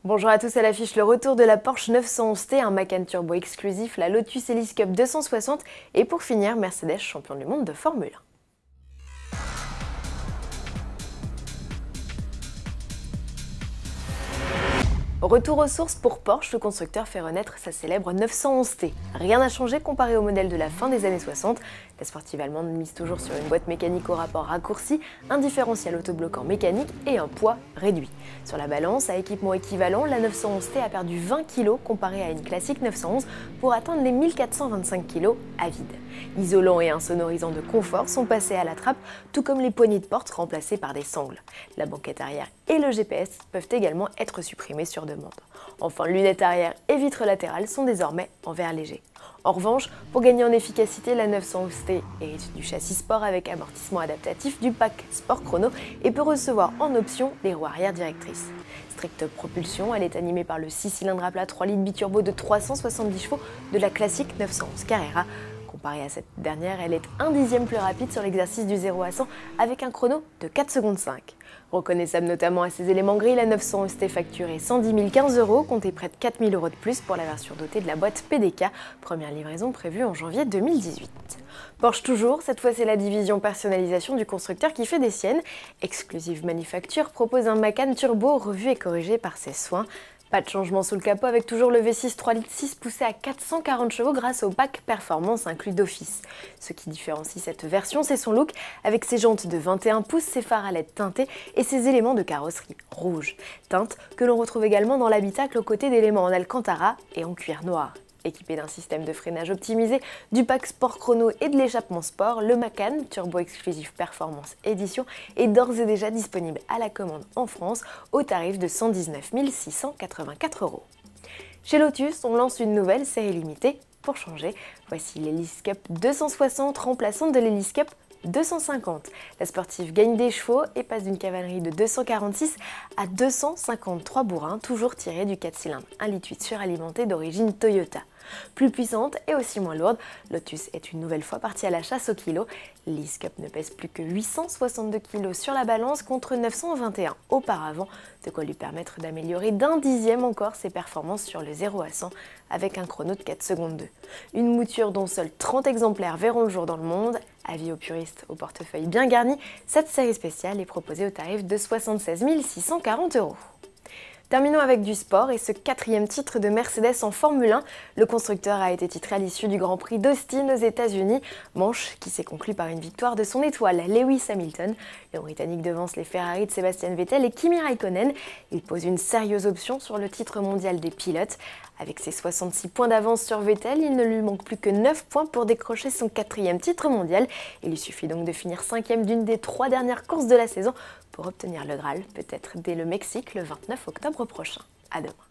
Bonjour à tous, à l'affiche le retour de la Porsche 911T, un Macan turbo exclusif, la Lotus Elise Cup 260 et pour finir, Mercedes champion du monde de Formule 1. Retour aux sources pour Porsche, le constructeur fait renaître sa célèbre 911T. Rien n'a changé comparé au modèle de la fin des années 60. La sportive allemande mise toujours sur une boîte mécanique au rapport raccourci, un différentiel autobloquant mécanique et un poids réduit. Sur la balance, à équipement équivalent, la 911T a perdu 20 kg comparé à une classique 911 pour atteindre les 1425 kg à vide. Isolants et insonorisants de confort sont passés à la trappe, tout comme les poignées de porte remplacées par des sangles. La banquette arrière et le GPS peuvent également être supprimés sur demande. Enfin, lunettes arrière et vitres latérales sont désormais en verre léger. En revanche, pour gagner en efficacité, la 911T hérite du châssis sport avec amortissement adaptatif du pack Sport Chrono et peut recevoir en option les roues arrière directrices. Stricte propulsion, elle est animée par le 6 cylindres à plat 3 litres biturbo de 370 chevaux de la classique 911 Carrera. Comparée à cette dernière, elle est un dixième plus rapide sur l'exercice du 0 à 100 avec un chrono de 4 secondes 5. Reconnaissable notamment à ses éléments gris, la 911T facturée 110 015 €, comptait près de 4 000 € de plus pour la version dotée de la boîte PDK, première livraison prévue en janvier 2018. Porsche toujours, cette fois c'est la division personnalisation du constructeur qui fait des siennes. Exclusive Manufacture propose un Macan turbo revu et corrigé par ses soins. Pas de changement sous le capot avec toujours le V6 3 litres 6 poussé à 440 chevaux grâce au pack Performance inclus d'office. Ce qui différencie cette version, c'est son look avec ses jantes de 21 pouces, ses phares à LED teintés et ses éléments de carrosserie rouge. Teinte que l'on retrouve également dans l'habitacle aux côtés d'éléments en alcantara et en cuir noir. Équipé d'un système de freinage optimisé, du pack Sport Chrono et de l'échappement sport, le Macan Turbo Exclusive Performance Edition est d'ores et déjà disponible à la commande en France au tarif de 119 684 €. Chez Lotus, on lance une nouvelle série limitée pour changer. Voici l'Elise Cup 260 remplaçante de l'Elise Cup 250. La sportive gagne des chevaux et passe d'une cavalerie de 246 à 253 bourrins, toujours tirés du 4 cylindres 1,8 litre suralimenté d'origine Toyota. Plus puissante et aussi moins lourde, Lotus est une nouvelle fois partie à la chasse au kilo. L'Elise Cup ne pèse plus que 862 kg sur la balance contre 921 auparavant, de quoi lui permettre d'améliorer d'un dixième encore ses performances sur le 0 à 100 avec un chrono de 4 secondes 2. Une mouture dont seuls 30 exemplaires verront le jour dans le monde. Avis aux puristes au portefeuille bien garni, cette série spéciale est proposée au tarif de 76 640 €. Terminons avec du sport et ce quatrième titre de Mercedes en Formule 1. Le constructeur a été titré à l'issue du Grand Prix d'Austin aux États-Unis, manche qui s'est conclue par une victoire de son étoile, Lewis Hamilton. Le Britannique devance les Ferrari de Sebastian Vettel et Kimi Raikkonen. Il pose une sérieuse option sur le titre mondial des pilotes. Avec ses 66 points d'avance sur Vettel, il ne lui manque plus que 9 points pour décrocher son quatrième titre mondial. Il lui suffit donc de finir 5e d'une des 3 dernières courses de la saison pour obtenir le Graal, peut-être dès le Mexique le 29 octobre prochain. À demain.